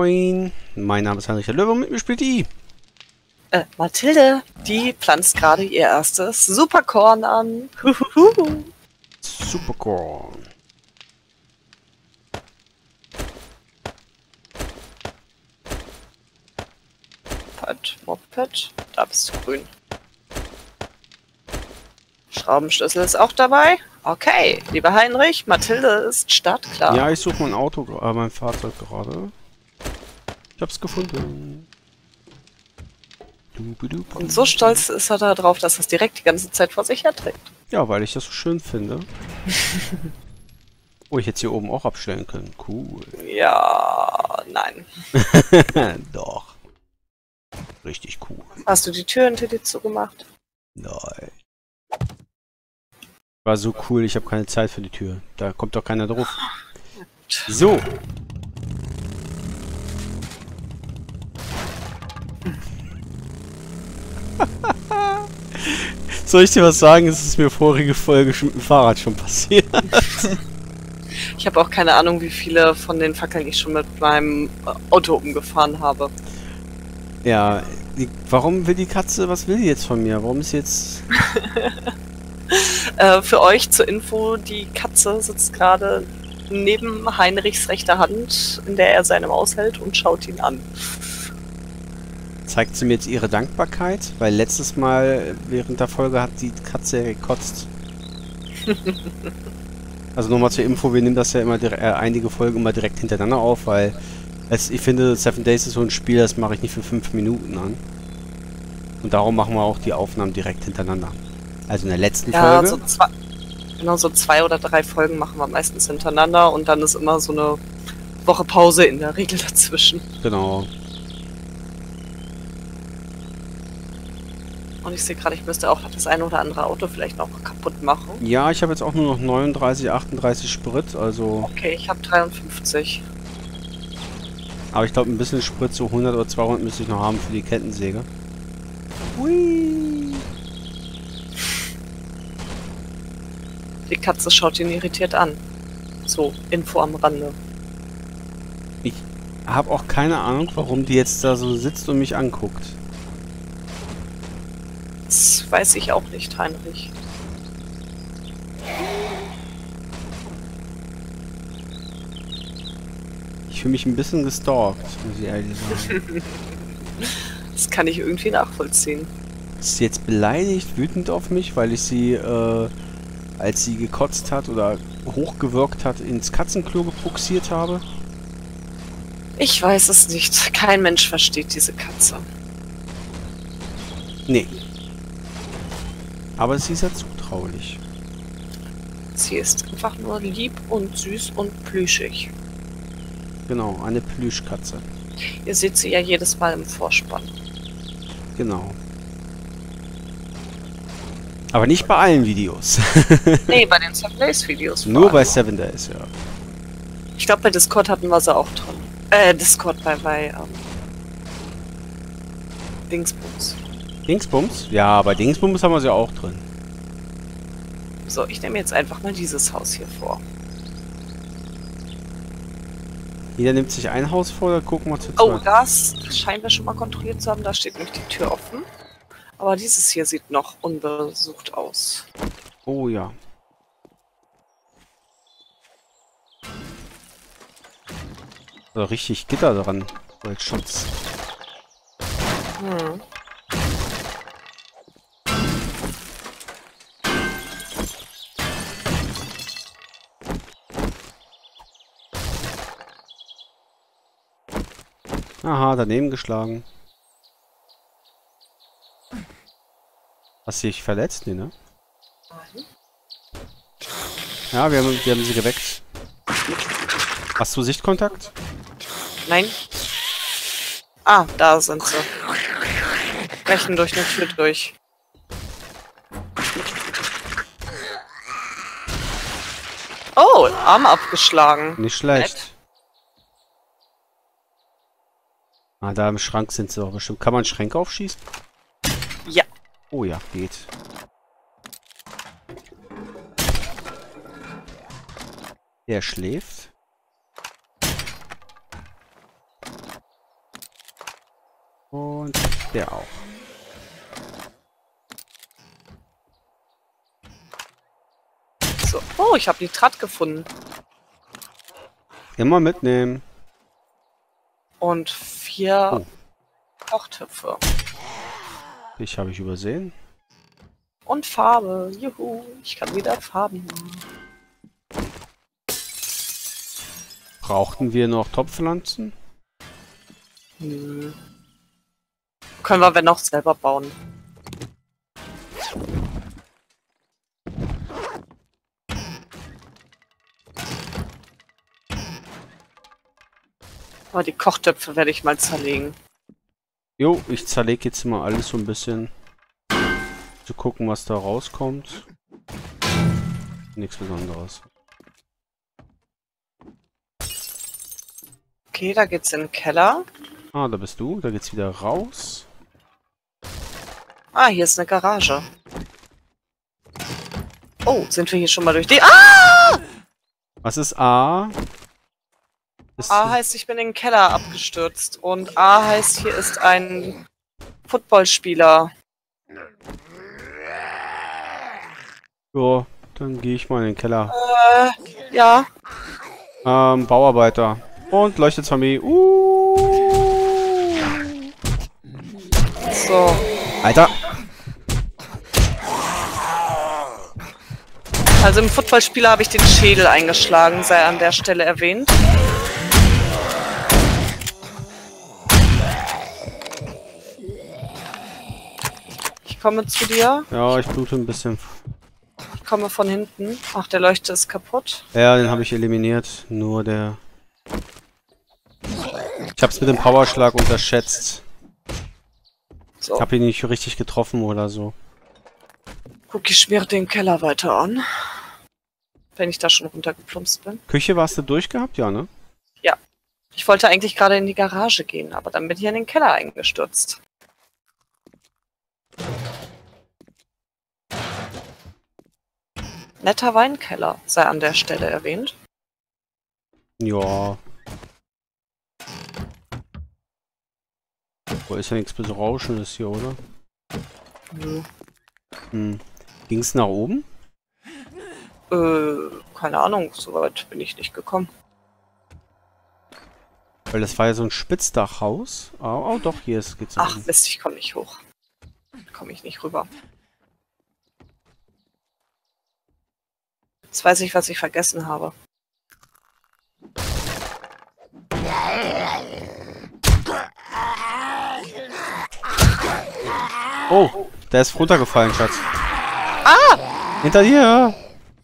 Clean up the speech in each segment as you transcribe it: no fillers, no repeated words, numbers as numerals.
Moin, mein Name ist Heinrich der Löwe und mit mir spielt die. Mathilde, die pflanzt gerade ihr erstes Superkorn an. Huhuhu. Supercorn. Moped, da bist du grün. Schraubenschlüssel ist auch dabei. Okay, lieber Heinrich, Mathilde ist startklar. Ja, ich suche mein Auto, mein Fahrzeug gerade. Ich hab's gefunden. Und so stolz ist er darauf, dass er es direkt die ganze Zeit vor sich herträgt. Ja, weil ich das so schön finde. Oh, ich hätte hier oben auch abstellen können. Cool. Ja, nein. Doch. Richtig cool. Hast du die Tür hinter dir zugemacht? Nein. War so cool, ich habe keine Zeit für die Tür. Da kommt doch keiner drauf. So. Soll ich dir was sagen? Es ist mir vorige Folge schon mit dem Fahrrad schon passiert. Ich habe auch keine Ahnung, wie viele von den Fackeln ich schon mit meinem Auto umgefahren habe. Ja, warum will die Katze, was will die jetzt von mir? Warum ist sie jetzt... Für euch zur Info, die Katze sitzt gerade neben Heinrichs rechter Hand, in der er seine Maus hält und schaut ihn an. Zeigt sie mir jetzt ihre Dankbarkeit? Weil letztes Mal während der Folge hat die Katze gekotzt. Also nochmal zur Info, wir nehmen das ja immer einige Folgen immer direkt hintereinander auf, weil ich finde, 7 Days ist so ein Spiel, das mache ich nicht für 5 Minuten an. Und darum machen wir auch die Aufnahmen direkt hintereinander. Also in der letzten Folge. So 2 oder 3 Folgen machen wir meistens hintereinander und dann ist immer so eine Woche Pause in der Regel dazwischen. Genau. Und ich sehe gerade, ich müsste auch das eine oder andere Auto vielleicht noch kaputt machen. Ja, ich habe jetzt auch nur noch 39, 38 Sprit, also... Okay, ich habe 53. Aber ich glaube, ein bisschen Sprit, so 100 oder 200 müsste ich noch haben für die Kettensäge. Hui. Die Katze schaut ihn irritiert an. So, Info am Rande. Ich habe auch keine Ahnung, warum die jetzt da so sitzt und mich anguckt. Das weiß ich auch nicht, Heinrich. Ich fühle mich ein bisschen gestalkt, muss ich ehrlich sagen. Das kann ich irgendwie nachvollziehen. Ist sie jetzt beleidigt, wütend auf mich, weil ich sie, als sie gekotzt hat oder hochgewirkt hat, ins Katzenklo gebuxiert habe? Ich weiß es nicht. Kein Mensch versteht diese Katze. Nee. Aber sie ist ja zutraulich. Sie ist einfach nur lieb und süß und plüschig. Genau, eine Plüschkatze. Ihr seht sie ja jedes Mal im Vorspann. Genau. Aber nicht bei allen Videos. Nee, bei den 7 Days Videos. Nur bei 7 Days, ja. Ich glaube, bei Discord hatten wir sie auch drin. Discord bei Dingsbums. Dingsbums? Ja, bei Dingsbums haben wir sie auch drin. So, ich nehme jetzt einfach mal dieses Haus hier vor. Jeder nimmt sich ein Haus vor, da gucken wir zu Oh, zweit. das scheinen wir schon mal kontrolliert zu haben. Da steht nämlich die Tür offen. Aber dieses hier sieht noch unbesucht aus. Oh ja. Da richtig Gitter dran, als Schutz. Hm. Aha, daneben geschlagen. Hast du dich verletzt? Nee, ne? Ja, wir haben sie geweckt. Hast du Sichtkontakt? Nein. Ah, da sind sie. Brechen durch eine Tür durch. Oh, Arm abgeschlagen. Nicht schlecht. Nett. Ah, da im Schrank sind sie doch bestimmt. Kann man Schränke aufschießen? Ja. Oh ja, geht. Der schläft. Und der auch. So. Oh, ich habe Nitrat gefunden. Immer mitnehmen. Und 4 Oh. Kochtöpfe. Dich habe ich übersehen. Und Farbe. Juhu, ich kann wieder Farben machen. Brauchten wir noch Topfpflanzen? Nö. Können wir, wenn auch, selber bauen. Aber die Kochtöpfe werde ich mal zerlegen. Jo, ich zerlege jetzt mal alles so ein bisschen. Zu gucken, was da rauskommt. Nichts Besonderes. Okay, da geht's in den Keller. Ah, da bist du. Da geht's wieder raus. Ah, hier ist eine Garage. Oh, sind wir hier schon mal durch die... Ah! Was ist A? A heißt, ich bin in den Keller abgestürzt. Und A heißt, hier ist ein Footballspieler. Ja, dann gehe ich mal in den Keller. Ja. Bauarbeiter. Und Leuchtezombi. So. Alter. Also im Footballspieler habe ich den Schädel eingeschlagen, sei an der Stelle erwähnt. Ich komme zu dir. Ja, ich blute ein bisschen. Ich komme von hinten. Ach, der Leuchter ist kaputt. Ja, den habe ich eliminiert. Nur der... Ich hab's mit dem Powerschlag unterschätzt. So. Ich habe ihn nicht richtig getroffen oder so. Guck, ich schmiere den Keller weiter an. Wenn ich da schon runtergeplumpst bin. Küche warst du durchgehabt? Ja, ne? Ja. Ich wollte eigentlich gerade in die Garage gehen, aber dann bin ich in den Keller eingestürzt. Netter Weinkeller, sei an der Stelle erwähnt. Ja. Boah, ist ja nichts Berauschendes hier, oder? Nö. Ging's nach oben? Keine Ahnung, so weit bin ich nicht gekommen. Weil das war ja so ein Spitzdachhaus. Oh, doch, hier geht's nach Ach, oben. Mist, ich komme nicht hoch. Komme ich nicht rüber. Jetzt weiß ich, was ich vergessen habe. Oh, der ist runtergefallen, Schatz. Ah! Hinter dir!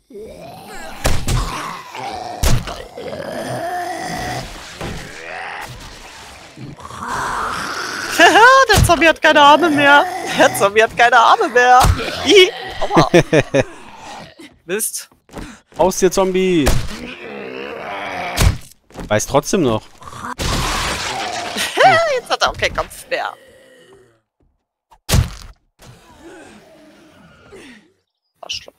Der Zombie hat keine Arme mehr. Der Zombie hat keine Arme mehr. Ih, aua. Mist. Aus dir, Zombie! Weiß trotzdem noch. Jetzt hat er auch keinen Kopf mehr. Arschloch.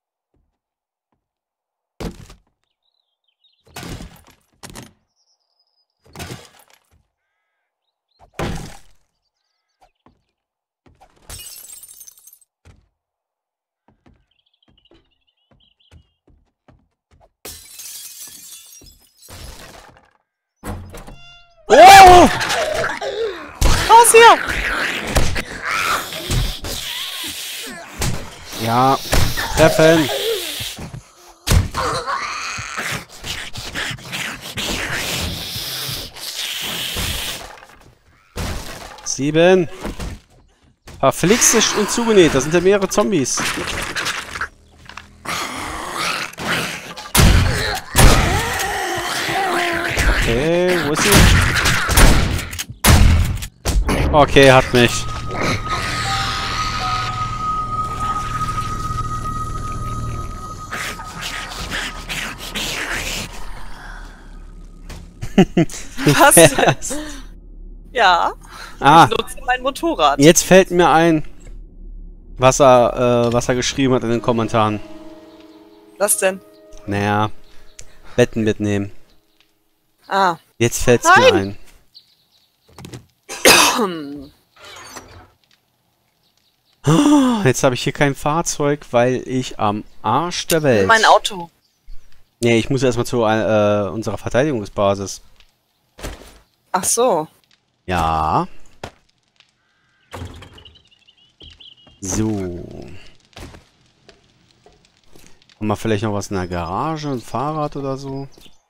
Oh! Raus hier! Ja, treffen. Sieben. Verflixt und zugenäht. Da sind ja mehrere Zombies. Okay, wo ist sie? Okay, hat mich. Was jetzt? Ja, Ah, ich nutze mein Motorrad. jetzt fällt mir ein, was er geschrieben hat in den Kommentaren. Was denn? Naja, Betten mitnehmen. Ah. Jetzt fällt's mir ein. Jetzt habe ich hier kein Fahrzeug, weil ich am Arsch der Welt... Mein Auto. Nee, ich muss erstmal zu unserer Verteidigungsbasis. Ach so. Ja. So. Haben wir vielleicht noch was in der Garage? Ein Fahrrad oder so?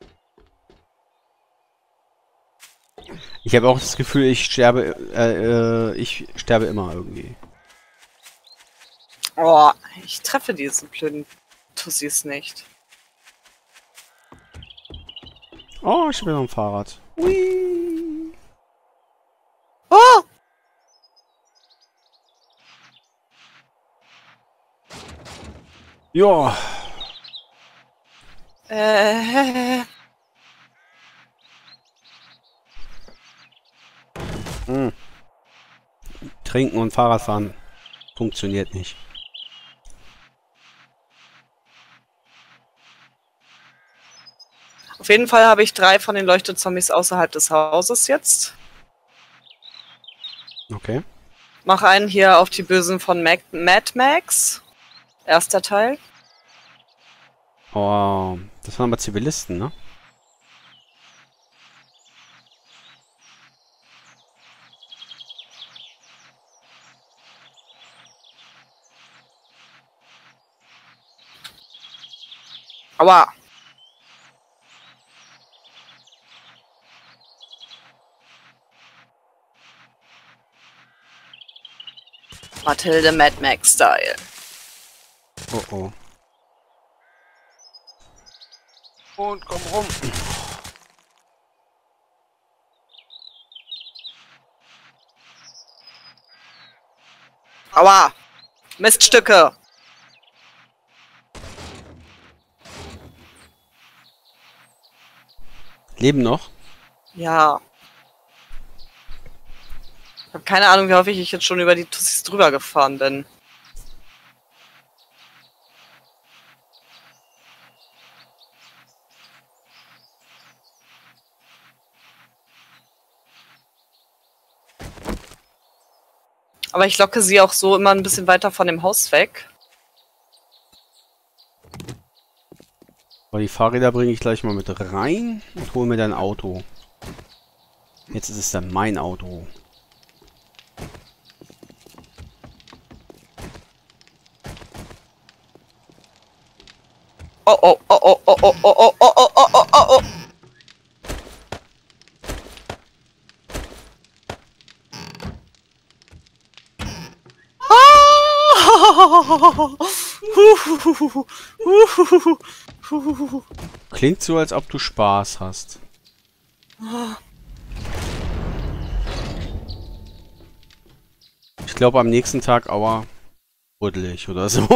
Ich habe auch das Gefühl, ich sterbe immer irgendwie. Oh, ich treffe diese blöden Tussis nicht. Oh, ich habe noch ein Fahrrad. Hui. Oh! Ja. Trinken und Fahrradfahren funktioniert nicht. Auf jeden Fall habe ich 3 von den Leuchtezombies außerhalb des Hauses jetzt. Okay. Mach einen hier auf die Bösen von Mad Max. Erster Teil. Oh, das waren aber Zivilisten, ne? Aua. Mathilde Mad Max Style. Oh oh. Und komm rum. Aua. Miststücke. Leben noch? Ja. Ich habe keine Ahnung, wie häufig ich jetzt schon über die Tussis drüber gefahren bin. Aber ich locke sie auch so immer ein bisschen weiter von dem Haus weg. Aber die Fahrräder bringe ich gleich mal mit rein und hole mir dein Auto. Jetzt ist es dann mein Auto. Oh oh oh oh oh oh oh oh oh oh oh oh oh. Klingt so, als ob du Spaß hast. Ich glaube am nächsten Tag, aua, buddelig oder so.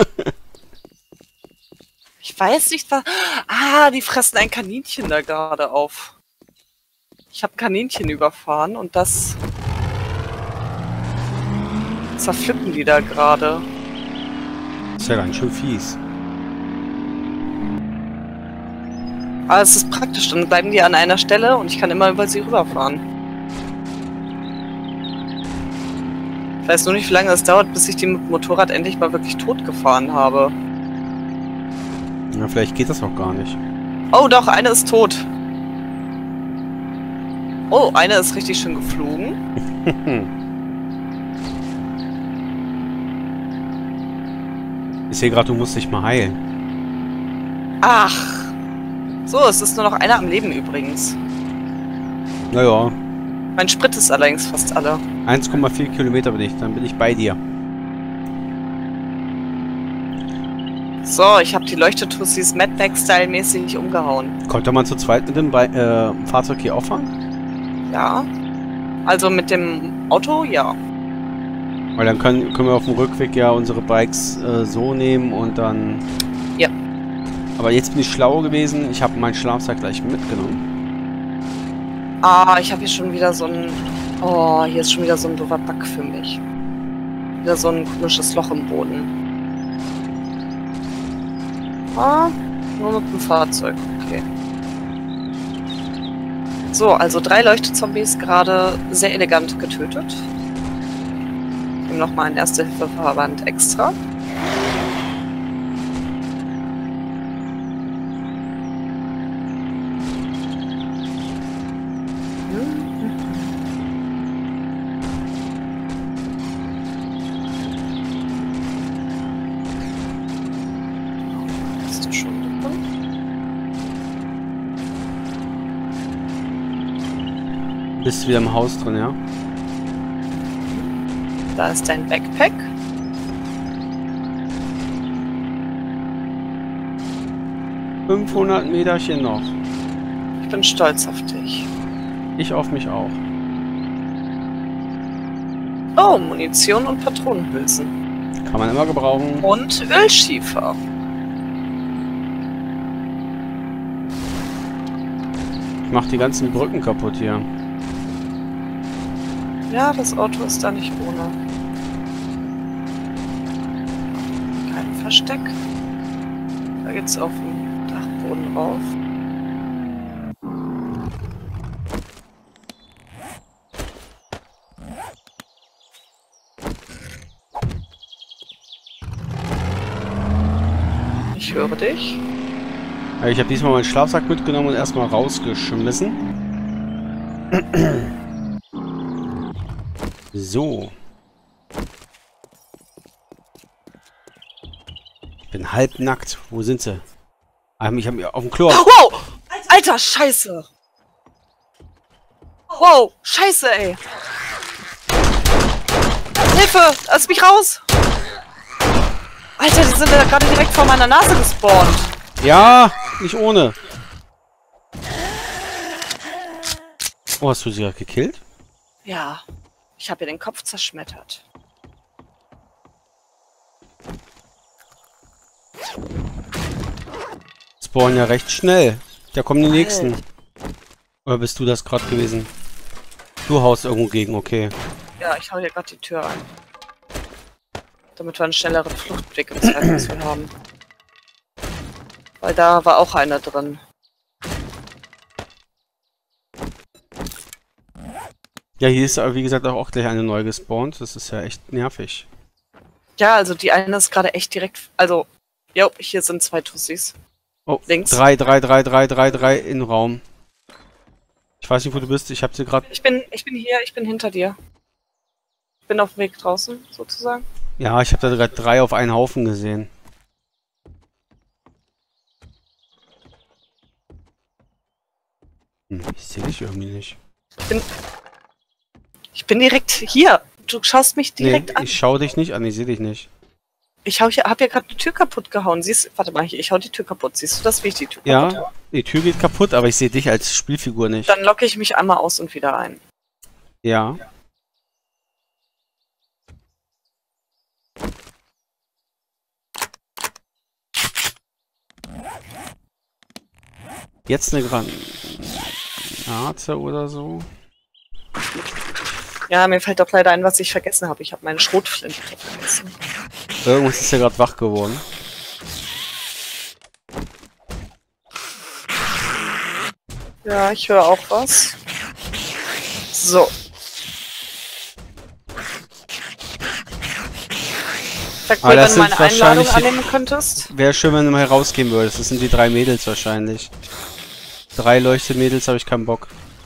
Ich weiß nicht, was... Ah, die fressen ein Kaninchen da gerade auf. Ich habe ein Kaninchen überfahren und das... zerpflücken die da gerade. Ist ja ganz schön fies. Aber es ist praktisch, dann bleiben die an einer Stelle und ich kann immer über sie rüberfahren. Ich weiß nur nicht, wie lange es dauert, bis ich die mit dem Motorrad endlich mal wirklich tot gefahren habe. Ja, vielleicht geht das auch gar nicht. Oh doch, eine ist tot. Oh, eine ist richtig schön geflogen. Ich sehe gerade, du musst dich mal heilen. Ach. So, es ist nur noch einer am Leben übrigens. Naja. Mein Sprit ist allerdings fast alle. 1,4 Kilometer bin ich, dann bin ich bei dir. So, ich habe die Leuchtetussis Mad Max-Style-mäßig umgehauen. Konnte man zu zweit mit dem Fahrzeug hier auffahren? Ja. Also mit dem Auto, ja. Weil dann können wir auf dem Rückweg ja unsere Bikes so nehmen und dann... Ja. Aber jetzt bin ich schlau gewesen. Ich habe meinen Schlafsack gleich mitgenommen. Ah, ich habe hier schon wieder so ein... Oh, hier ist schon wieder so ein doofer Bug für mich. Wieder so ein komisches Loch im Boden. Ah, nur mit dem Fahrzeug, okay. So, also 3 Leuchtezombies gerade sehr elegant getötet. Nehmen nochmal einen Erste-Hilfe-Verband extra. Bist du schon drin? Bist wieder im Haus drin, ja? Da ist dein Backpack. ...500 Meterchen noch. Ich bin stolz auf dich. Ich auf mich auch. Oh, Munition und Patronenhülsen. Kann man immer gebrauchen. Und Ölschiefer. Ich mach die ganzen Brücken kaputt hier. Ja, das Auto ist da nicht ohne. Kein Versteck. Da geht's auf den Dachboden rauf. Ich höre dich. Ich habe diesmal meinen Schlafsack mitgenommen und erstmal rausgeschmissen. So. Ich bin halbnackt. Wo sind sie? Ich habe auf dem Klo. Wow! Alter, Scheiße! Wow, Scheiße, ey! Hilfe! Lass mich raus! Alter, die sind ja gerade direkt vor meiner Nase gespawnt. Ja, nicht ohne. Oh, hast du sie gerade gekillt? Ja, ich habe ihr den Kopf zerschmettert. Spawnen ja recht schnell. Da kommen die nächsten. Oder bist du das gerade gewesen? Du haust irgendwo gegen, okay. Ja, ich hau hier gerade die Tür ein. Damit wir einen schnelleren Fluchtweg im Zweifelsfall haben. Weil da war auch einer drin. Ja, hier ist aber wie gesagt auch gleich eine neu gespawnt. Das ist ja echt nervig. Ja, also die eine ist gerade echt direkt... Also, jo, hier sind 2 Tussis. Oh, Links. 3 in Raum. Ich weiß nicht, wo du bist. Ich hab sie gerade... Ich bin hier, ich bin hinter dir. Ich bin auf dem Weg draußen, sozusagen. Ja, ich habe da gerade 3 auf einen Haufen gesehen. Ich sehe dich irgendwie nicht. Ich bin direkt hier. Du schaust mich direkt an. Ich schaue dich nicht an, ich sehe dich nicht. Ich hab ja gerade die Tür kaputt gehauen. Siehst, warte mal, ich hau die Tür kaputt. Siehst du das, wie ich die Tür kaputt hau? Ja, die Tür geht kaputt, aber ich sehe dich als Spielfigur nicht. Dann locke ich mich einmal aus und wieder ein. Ja. Jetzt eine Granate oder so. Ja, mir fällt doch leider ein, was ich vergessen habe. Ich habe meine Schrotflinte vergessen. Irgendwas ist ja gerade wach geworden. Ja, ich höre auch was. So. Sag mir, wenn du meine Einladung annehmen könntest. Wäre schön, wenn du mal herausgehen würdest. Das sind die 3 Mädels wahrscheinlich. 3 Leuchtemädels habe ich keinen Bock.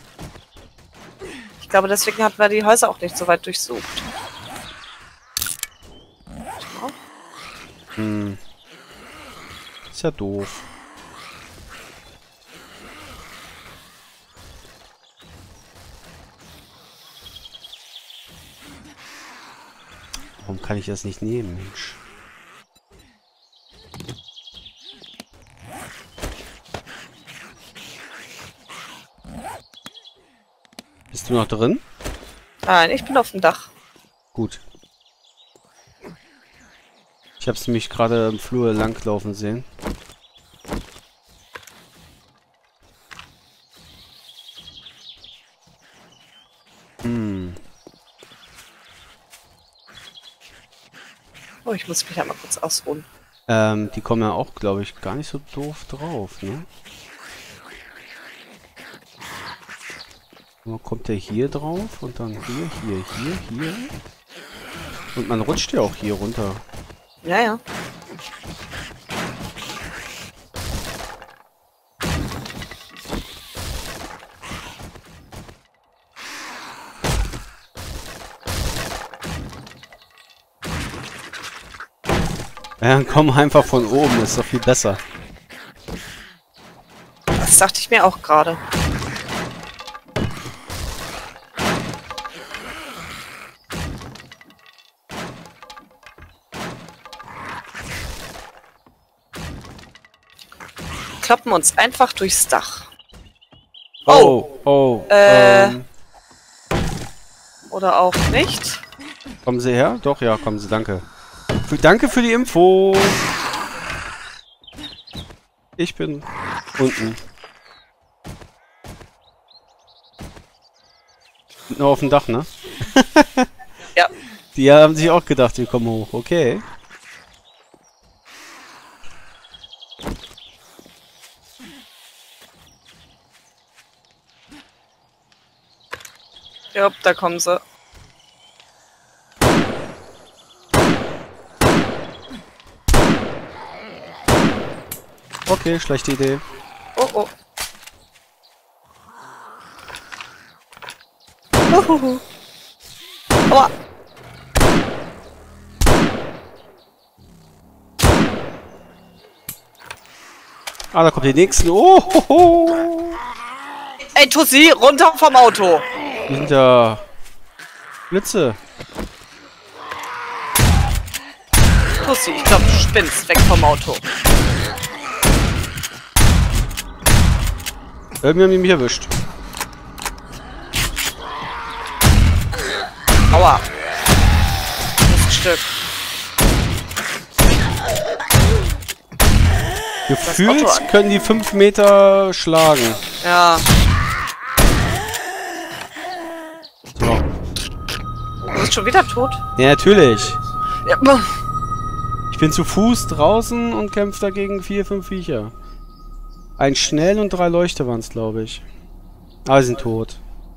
Ich glaube, deswegen hatten wir die Häuser auch nicht so weit durchsucht. Hm. Ist ja doof. Warum kann ich das nicht nehmen, Mensch? Bist du noch drin? Nein, ich bin auf dem Dach. Gut. Ich habe es nämlich gerade im Flur langlaufen sehen. Hm. Oh, ich muss mich einmal kurz ausruhen. Die kommen ja auch, glaube ich, gar nicht so doof drauf, ne? Dann kommt der hier drauf und dann hier. Und man rutscht ja auch hier runter. Ja, ja. Ja, dann komm einfach von oben, ist doch viel besser. Das dachte ich mir auch gerade. Kloppen uns einfach durchs Dach. Oh. Oder auch nicht. Kommen Sie her? Doch, ja, kommen Sie, danke. Danke für die Info. Ich bin unten. Nur auf dem Dach, ne? Ja. Die haben sich auch gedacht, wir kommen hoch. Okay. Ja, da kommen sie. Okay, schlechte Idee. Oh, oh. Uhuhu. Aua. Ah, da kommt die nächsten. Oh, ho, ho. Ey, Tussi, runter vom Auto. Die sind ja Blitze. Tussi, ich glaube, du spinnst. Weg vom Auto. Irgendwie haben die mich erwischt. Aua. Stück. Gefühlt können die 5 Meter schlagen. Ja. So. Du bist schon wieder tot? Ja, natürlich. Ja. Ich bin zu Fuß draußen und kämpfe dagegen 4, 5 Viecher. Ein Schnell und 3 Leuchter waren es, glaube ich. Aber sie sind tot.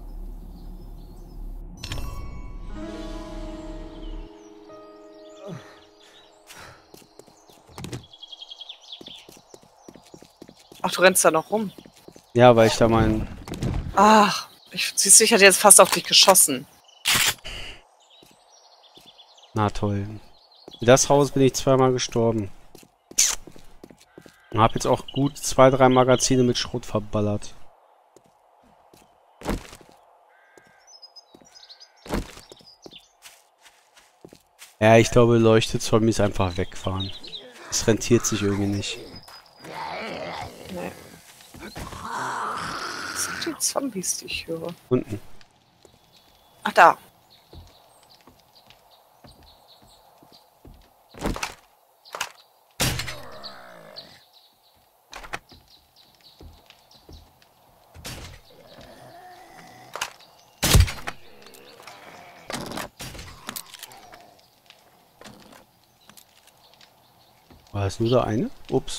Ach, du rennst da noch rum. Ja, weil ich da meinen... Ach, siehst du, ich hatte jetzt fast auf dich geschossen. Na toll. In das Haus bin ich zweimal gestorben. Und hab jetzt auch gut 2, 3 Magazine mit Schrot verballert. Ja, ich glaube, Leuchtezombies einfach wegfahren. Das rentiert sich irgendwie nicht. Nee. Was sind die Zombies, die ich höre? Unten. Ach, da. War das nur der eine? Ups.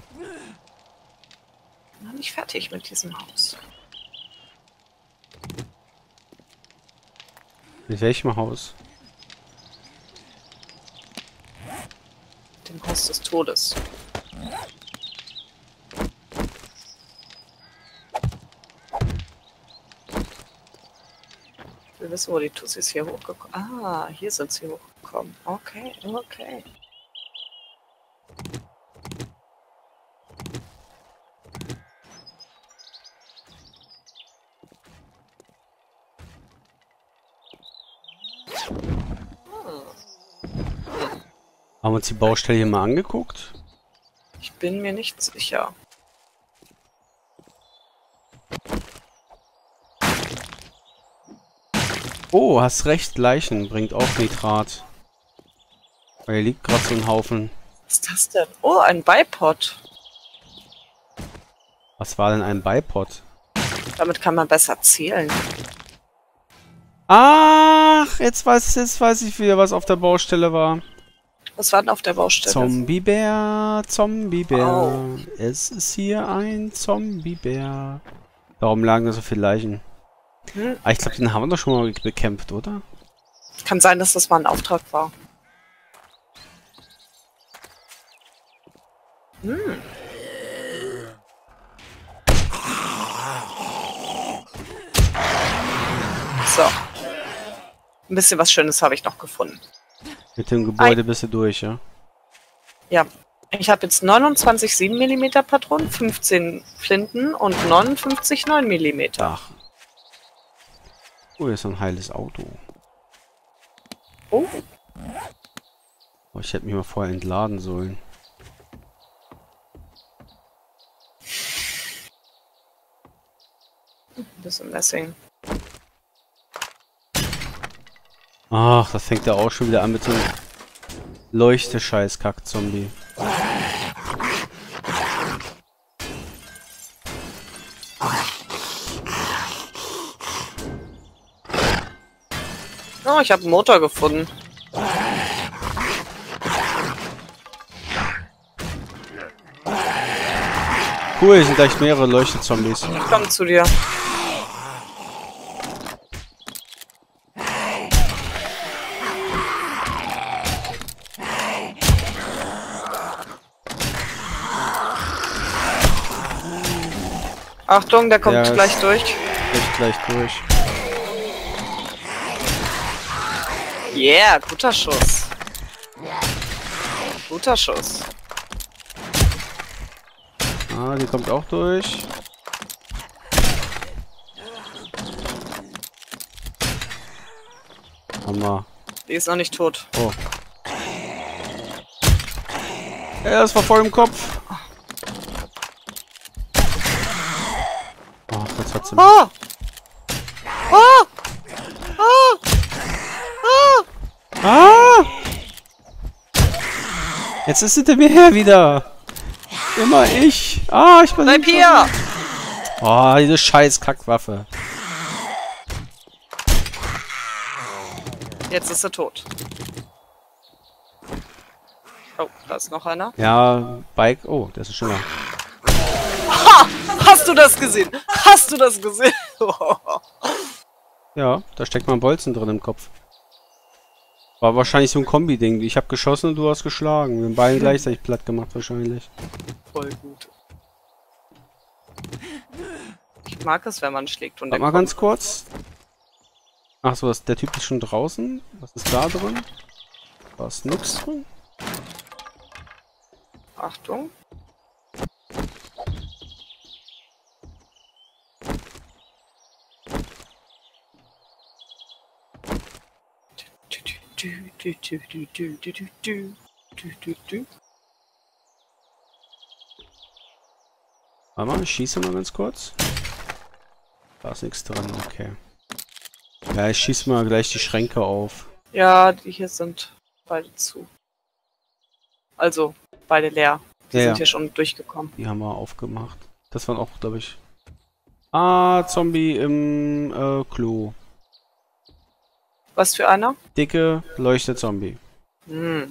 Noch nicht fertig mit diesem Haus. Mit welchem Haus? Dem Haus des Todes. Wir wissen, wo die Tussis hier hochgekommen sind. Ah, hier sind sie hochgekommen. Okay, okay. Haben wir uns die Baustelle hier mal angeguckt? Ich bin mir nicht sicher. Oh, hast recht, Leichen bringt auch Nitrat. Weil hier liegt gerade so ein Haufen. Was ist das denn? Oh, ein Bipod. Was war denn ein Bipod? Damit kann man besser zählen. Ach, jetzt weiß ich wieder, was auf der Baustelle war. Was war denn auf der Baustelle? Zombiebär, Zombiebär. Oh. Es ist hier ein Zombiebär. Warum lagen da so viele Leichen? Ah, ich glaube, den haben wir doch schon mal bekämpft, oder? Kann sein, dass das mal ein Auftrag war. So. Ein bisschen was Schönes habe ich noch gefunden. Mit dem Gebäude bist du durch, ja? Ja. Ich habe jetzt 29 7 mm Patronen, 15 Flinten und 59 9 mm. Ach. Oh, hier ist so ein heiles Auto. Oh. Oh, ich hätte mich mal vorher entladen sollen. Ein bisschen Messing. Ach, das fängt ja auch schon wieder an mit so einem Leuchte-Scheiß-Kack-Zombie. Oh, ich habe einen Motor gefunden. Cool, hier sind gleich mehrere Leuchte-Zombies. Ich komme zu dir. Achtung, der kommt Ja, gleich durch. Gleich durch. Yeah, guter Schuss. Guter Schuss. Ah, die kommt auch durch. Hammer. Die ist noch nicht tot. Oh. Ja, das war voll im Kopf. Ach, jetzt hat sie mich. Oh! Oh! Oh! Oh! Ah! Jetzt ist hinter mir her wieder. Immer ich. Ah, ich bin. Bleib hier! Oh, diese scheiß Kackwaffe. Jetzt ist er tot. Oh, da ist noch einer. Ja, Bike. Oh, das ist schon mal. Ha! Hast du das gesehen? Hast du das gesehen? Ja, da steckt mal ein Bolzen drin im Kopf. War wahrscheinlich so ein Kombi-Ding. Ich habe geschossen und du hast geschlagen. Wir haben beide gleichzeitig platt gemacht wahrscheinlich. Voll gut. Ich mag es, wenn man schlägt und Warte mal ganz kurz. Ach so, der Typ ist schon draußen. Was ist da drin? Da ist nix drin. Achtung. Warte mal, ich schieße mal ganz kurz. Da ist nichts drin, okay. Ja, ich schieße mal gleich die Schränke auf. Ja, die hier sind beide zu. Also, beide leer. Die Ja, sind ja. hier schon durchgekommen. Die haben wir aufgemacht. Das waren auch, glaube ich. Ah, Zombie im Klo. Was für einer? Dicke Leuchte-Zombie. Hm.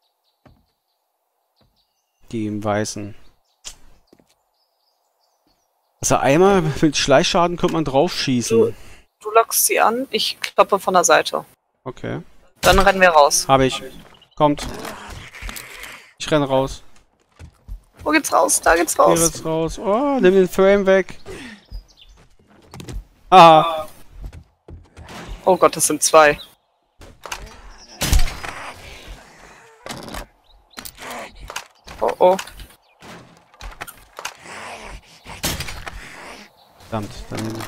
Die im Weißen. Also einmal mit Schleichschaden könnte man drauf schießen. Du lockst sie an, ich kloppe von der Seite. Okay. Dann rennen wir raus. Habe ich. Kommt. Ich renne raus. Wo geht's raus? Da geht's Hier raus. wird's raus. Oh, nimm den Frame weg. Ah. Oh Gott, das sind zwei. Oh oh. Verdammt, daneben.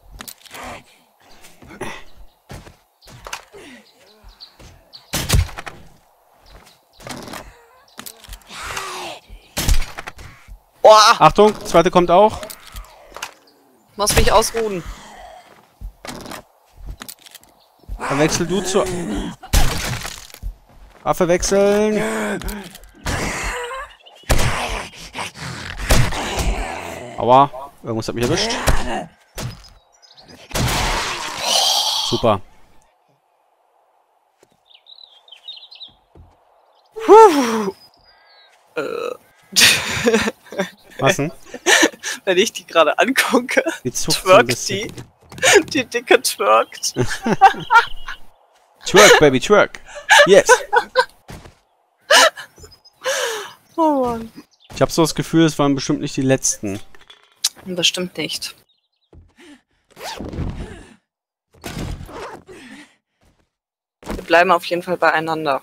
Oh, Achtung, zweite kommt auch. muss mich ausruhen. Dann wechsel du zur... Waffe wechseln. Aua, irgendwas hat mich erwischt. Super. Was denn? Wenn ich die gerade angucke, Die zuckt so ein twerkt bisschen. die. Die Dicke twerkt. Twerk, Baby, twerk. Yes. Oh Mann. Ich habe so das Gefühl, es waren bestimmt nicht die letzten. Bestimmt nicht. Wir bleiben auf jeden Fall beieinander.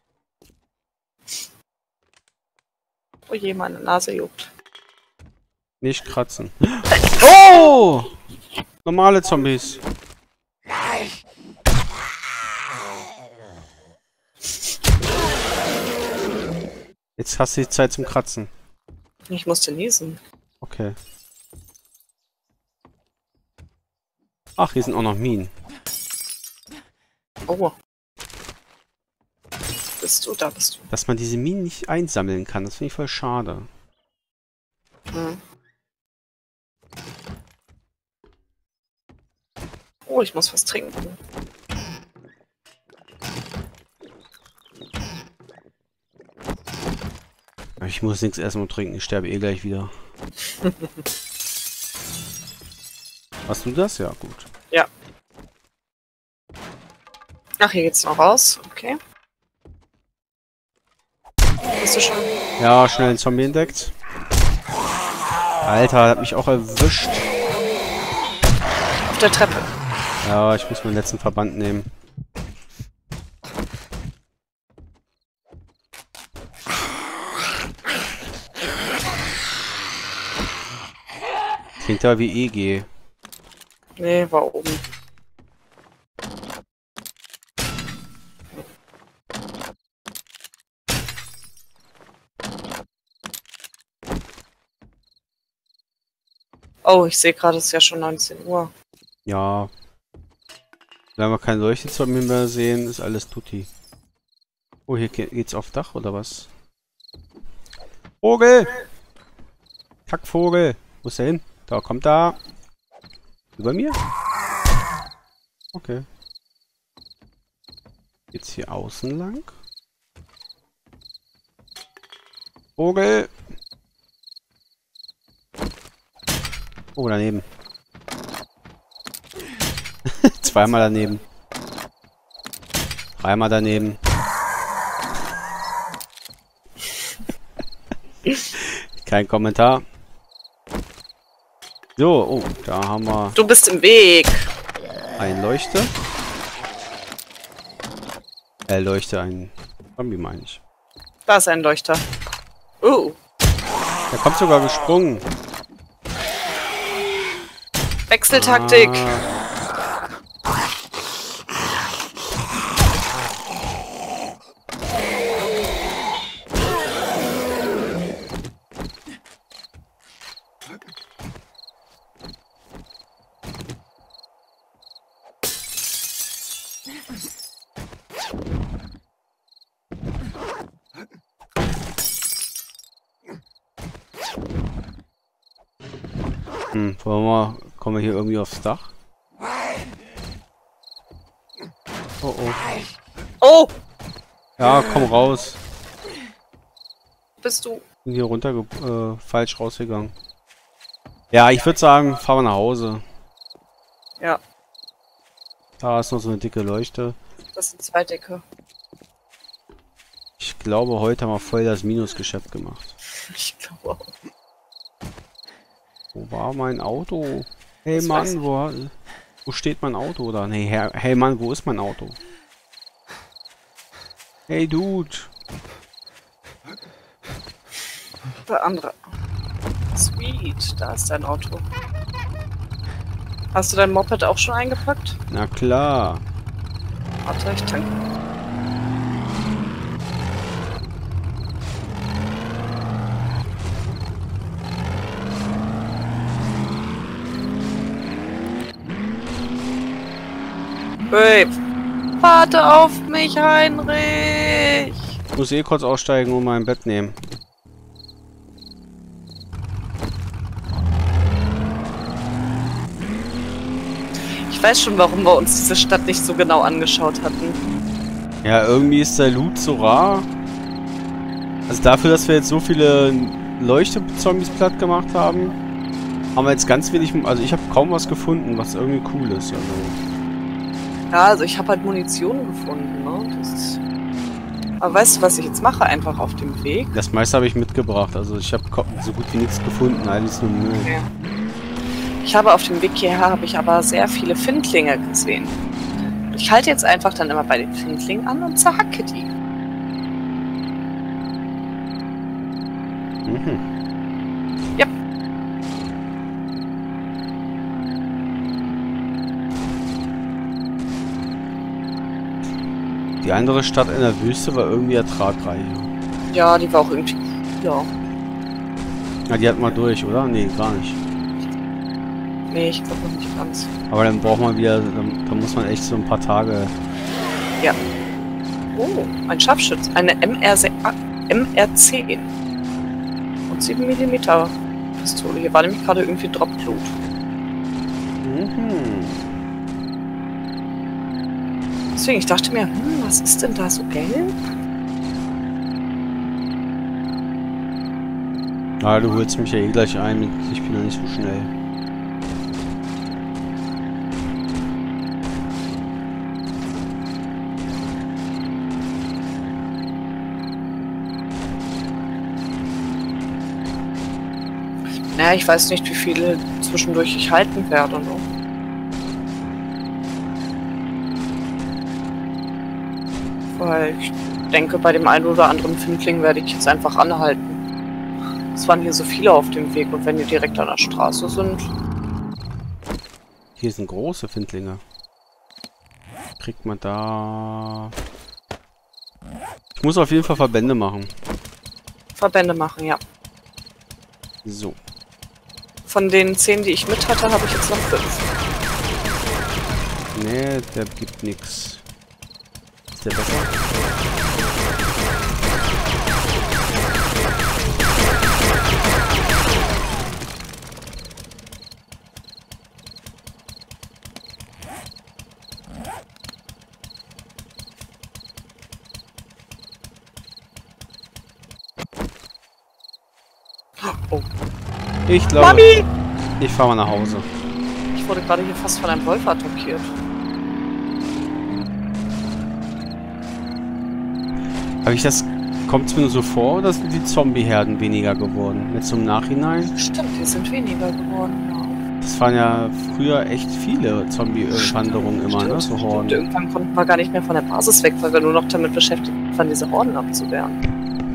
Oh je, meine Nase juckt. Nicht kratzen. Oh! Normale Zombies. Jetzt hast du die Zeit zum Kratzen. Ich musste niesen. Okay. Ach, hier sind auch noch Minen. Oh. Bist du? Da bist du. Dass man diese Minen nicht einsammeln kann, das finde ich voll schade. Hm. Oh, ich muss was trinken. Ich muss nichts essen und trinken, ich sterbe eh gleich wieder. Hast du das? Ja, gut. Ja. Ach, hier geht's noch raus. Okay. Bist du schon? Ja, schnell einen Zombie entdeckt. Alter, hat mich auch erwischt. Auf der Treppe. Ja, ich muss meinen letzten Verband nehmen. Klingt ja wie EG. Nee, war oben. Oh, ich sehe gerade, es ist ja schon 19 Uhr. Ja. Wenn wir kein Leuchtezombie mehr sehen, ist alles tutti. Oh, hier geht's auf Dach, oder was? Vogel! Kackvogel! Wo ist der hin? Da, kommt da! Über mir? Okay. Geht's hier außen lang? Vogel! Oh, daneben. Zweimal daneben. Dreimal daneben. Kein Kommentar. So, oh, da haben wir Du bist im Weg. ein Leuchte. Leuchte, ein Zombie, meine ich. Da ist ein Leuchter. Der kommt sogar gesprungen. Wechseltaktik. Kommen wir hier irgendwie aufs Dach? Oh oh. Oh, Ja, komm raus. bist du? Bin hier runter falsch rausgegangen. Ja, ich würde sagen, fahren wir nach Hause. Ja, Da ist noch so eine dicke Leuchte. das sind zwei Dicke. Ich glaube, heute haben wir voll das Minusgeschäft gemacht. Ich glaube auch. Wo war mein Auto? Hey Das weiß Mann, wo steht mein Auto? Oder nee, hey Mann, wo ist mein Auto? Hey Dude. Der andere. Sweet, da ist dein Auto. Hast du dein Moped auch schon eingepackt? Na klar. Warte, ich tanke. Hey, warte auf mich, Heinrich! Ich muss eh kurz aussteigen und mein Bett nehmen. Ich weiß schon, warum wir uns diese Stadt nicht so genau angeschaut hatten. Ja, irgendwie ist der Loot so rar. Also dafür, dass wir jetzt so viele Leuchtezombies platt gemacht haben. haben wir jetzt ganz wenig... Also ich habe kaum was gefunden, was irgendwie cool ist. Also. Ja, also ich habe halt Munition gefunden, ne? Aber weißt du, was ich jetzt mache? Einfach auf dem Weg. Das meiste habe ich mitgebracht. Also ich habe so gut wie nichts gefunden. Alles nur Müll. Okay. Ich habe auf dem Weg hierher aber sehr viele Findlinge gesehen. Ich halte jetzt einfach dann immer bei den Findlingen an und zerhacke die. Mhm. Ja. Die andere Stadt in der Wüste war irgendwie ertragreich. Ja, die war auch irgendwie... Ja. Ja, die hatten wir durch, oder? Nee, gar nicht. Nee, ich glaube noch nicht ganz. Aber dann braucht man wieder... Da muss man echt so ein paar Tage... Ja. Oh, ein Scharfschütze. Eine MR10. Und 7 mm Pistole. Hier war nämlich gerade irgendwie Dropblut. Mhm. Deswegen, ich dachte mir, was ist denn da so gelb? Ah, du holst mich ja eh gleich ein. Ich bin ja nicht so schnell. Naja, ich weiß nicht, wie viele zwischendurch ich halten werde. Ne? Weil ich denke, bei dem einen oder anderen Findling werde ich jetzt einfach anhalten. Es waren hier so viele auf dem Weg und wenn die direkt an der Straße sind... Hier sind große Findlinge. Kriegt man da... Ich muss auf jeden Fall Verbände machen. Verbände machen, ja. So. Von den 10, die ich mit hatte, habe ich jetzt noch 5. Nee, der gibt nix. Ist der besser? Oh. Ich glaube... Mami! Ich fahre mal nach Hause. Ich wurde gerade hier fast von einem Wolf attackiert. Habe ich das... Kommt es mir nur so vor, oder sind die Zombie-Herden weniger geworden? Jetzt im Nachhinein? Stimmt, die sind weniger geworden, ja. Das waren ja früher echt viele Zombie-Wanderungen immer, ne? So Horden. Irgendwann konnten wir gar nicht mehr von der Basis weg, weil wir nur noch damit beschäftigt waren, diese Horden abzuwehren.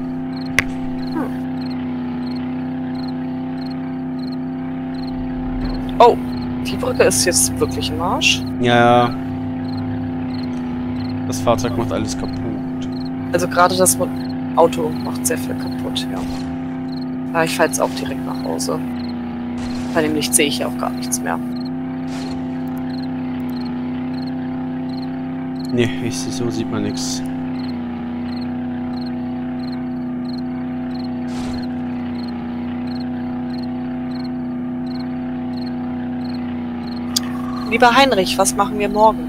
Oh, die Brücke ist jetzt wirklich im Arsch. Ja. Das Fahrzeug macht alles kaputt. Also gerade das Auto macht sehr viel kaputt, ja. Aber ich fahre jetzt auch direkt nach Hause. Bei dem Licht sehe ich ja auch gar nichts mehr. Nee, so sieht man nichts. Lieber Heinrich, was machen wir morgen?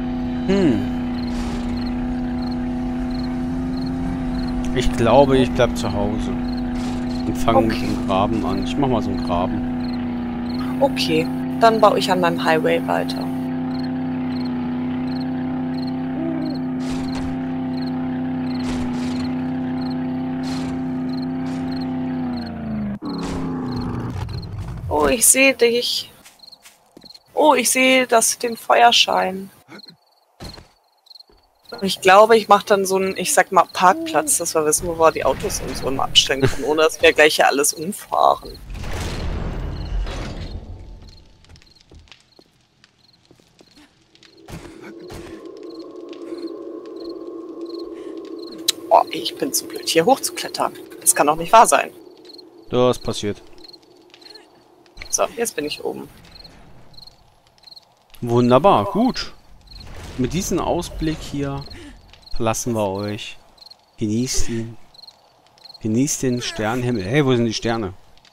Ich glaube, ich bleib zu Hause. Und fange mit dem Graben an. Ich mach mal so einen Graben. Okay, dann baue ich an meinem Highway weiter. Oh, ich sehe dich. Oh, ich sehe den Feuerschein. Ich glaube, ich mache dann so einen, ich sag mal, Parkplatz, dass wir wissen, wo wir die Autos und so immer abstellen können, ohne dass wir gleich hier alles umfahren. Oh, ich bin zu blöd, hier hochzuklettern. Das kann doch nicht wahr sein. Das passiert. So, jetzt bin ich oben. Wunderbar, gut. Mit diesem Ausblick hier verlassen wir euch. Genießt ihn. Genießt den Sternenhimmel. Hey, wo sind die Sterne?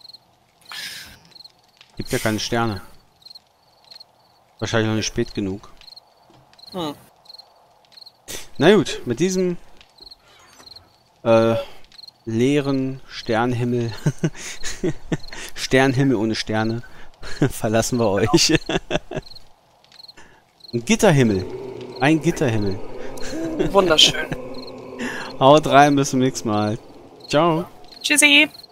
Gibt ja keine Sterne. Wahrscheinlich noch nicht spät genug. Na gut, mit diesem leeren Sternenhimmel Sternenhimmel ohne Sterne verlassen wir euch. Ein Gitterhimmel. Ein Gitterhimmel. Wunderschön. Haut rein, bis zum nächsten Mal. Ciao. Tschüssi.